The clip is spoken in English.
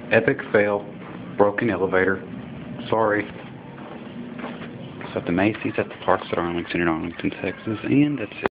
Epic fail. Broken elevator. Sorry. So at the Macy's at the Parks at Arlington in Arlington, Texas, and that's it.